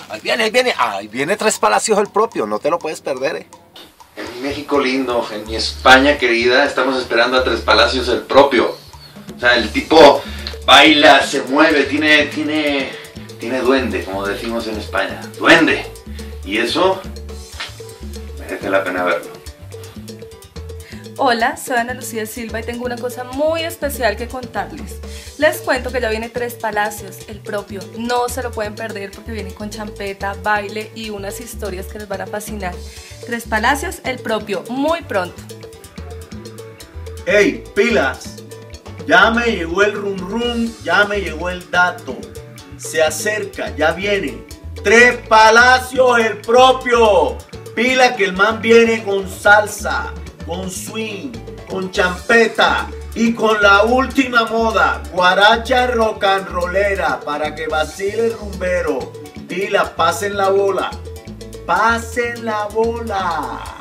Ahí viene, ahí viene. Ahí viene Tres Palacios el propio, no te lo puedes perder, En mi México lindo, en mi España querida, estamos esperando a Tres Palacios el propio. O sea, el tipo baila, se mueve, tiene duende, como decimos en España. Duende. Y eso merece la pena verlo. Hola, soy Ana Lucía Silva y tengo una cosa muy especial que contarles. Les cuento que ya viene Tres Palacios, el propio. No se lo pueden perder porque viene con champeta, baile y unas historias que les van a fascinar. Tres Palacios, el propio, muy pronto. ¡Ey, pilas! Ya me llegó el rum rum, ya me llegó el dato. Se acerca, ya viene. Tres Palacios, el propio. Pila que el man viene con salsa, con swing, con champeta y con la última moda, guaracha rock and rollera para que vacile el rumbero. Pila, pasen la bola. Pasen la bola.